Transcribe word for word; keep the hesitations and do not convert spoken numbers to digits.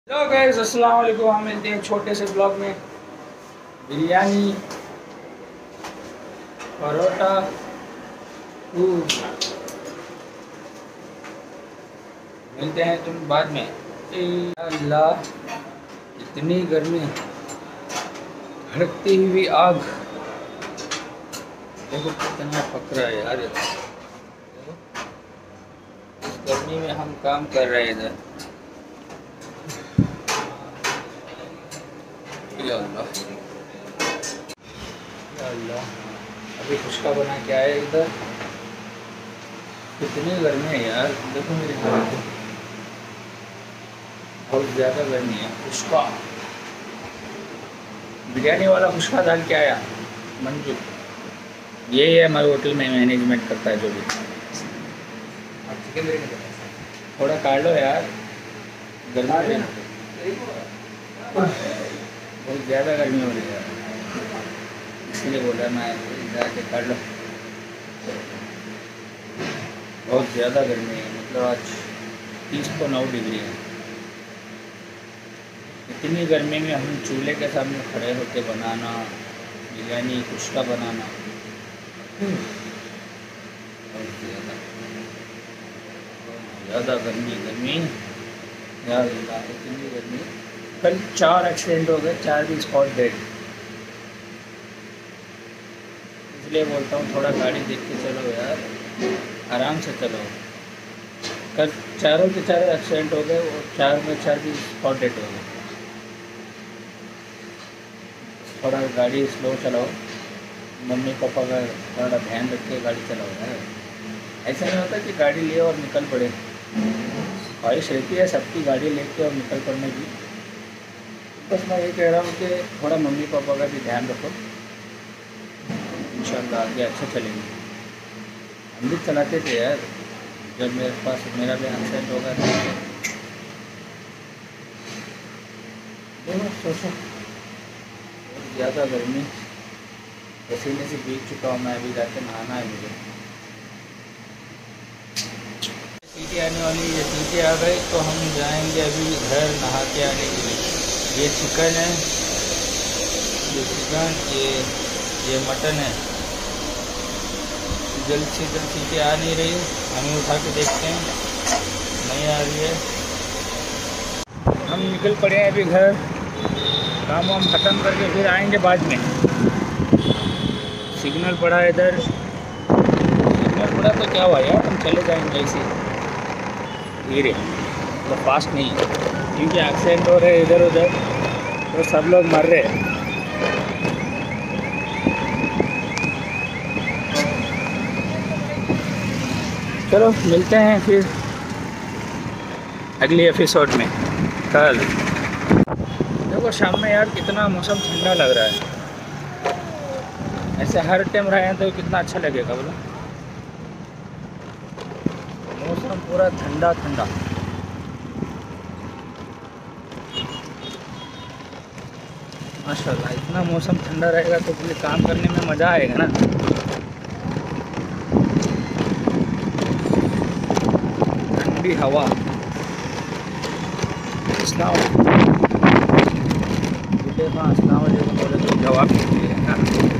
Hello guys, अस्सलाम वालेकुम। हम मिलते हैं छोटे से ब्लॉग में। बिरयानी, परोठा, दूध। मिलते हैं तुम बाद में। ए अल्लाह, इतनी गर्मी, भड़कती हुई आग। देखो कितना पक रहा है यार। देखो इस गर्मी में हम काम कर रहे हैं इधर। या अल्लाह, या अल्लाह, अभी खुशका बना के आए इधर। कितनी गर्मी है यार, देखो मेरी हालत, बहुत ज़्यादा गर्मी है। खुशका बिरयानी वाला खुशका डाल के आया मंजू। यही है हमारे होटल में मैनेजमेंट करता है जो भी। थोड़ा काट लो यार, गर्मी में बहुत ज़्यादा गर्मी हो रही है, इसलिए बोला मैं जाके काट लो। बहुत ज़्यादा गर्मी है, मतलब आज तीस को नौ डिग्री है। इतनी गर्मी में हम चूल्हे के सामने खड़े होकर बनाना बिरयानी कुश्ता बनाना, बहुत ज़्यादा ज़्यादा गर्मी गर्मी यार, इतनी गर्मी। कल चार एक्सीडेंट हो गए, चार भी स्पॉट डेड। इसलिए बोलता हूँ थोड़ा गाड़ी देख के चलो यार, आराम से चलो। कल चारों के चारों एक्सीडेंट हो गए और चार में चार भी स्पॉट डेड हो गए। थोड़ा गाड़ी स्लो चलाओ, मम्मी पापा का थोड़ा ध्यान रख के गाड़ी चलाओ यार। ऐसा नहीं होता कि गाड़ी लिए और निकल पड़े। ख्वाहिश रहती है सबकी गाड़ी लेके और निकल पड़ने की। बस मैं ये कह रहा हूँ कि थोड़ा मम्मी पापा का भी ध्यान रखो, इंशाल्लाह आगे अच्छा चलेंगे। हम भी चलाते थे यार, जब मेरे पास मेरा भी एक्सीडेंट होगा तो सोचो। बहुत ज़्यादा गर्मी, पसीने से भीग चुका हूँ मैं। अभी जाके नहाना है मुझे। सीटी आने वाली है, सीटी आ गई तो हम जाएंगे अभी घर नहा के आने के लिए। ये चिकन है, ये चिकन, ये ये मटन है। जल्द से जल्द सीटी आ नहीं रही, हमें उठा के देखते हैं, नहीं आ रही है। हम निकल पड़े हैं अभी घर, काम वाम ख़त्म करके फिर आएंगे बाद में। सिग्नल पड़ा है इधर, सिग्नल पड़ा तो क्या हुआ यार, हम चले जाएंगे ऐसे धीरे, तो फास्ट नहीं है, क्योंकि एक्सीडेंट हो रहे इधर उधर तो सब लोग मर रहे हैं। चलो मिलते हैं फिर अगले एपिसोड में कल। देखो शाम में यार कितना मौसम ठंडा लग रहा है। ऐसे हर टाइम रहे तो कितना अच्छा लगेगा बोलो। मौसम पूरा ठंडा ठंडा। माशाल्लाह, इतना मौसम ठंडा रहेगा तो फिर काम करने में मज़ा आएगा ना। ठंडी हवा, अस्सलाम वालेकुम। जवाब दीजिए ना।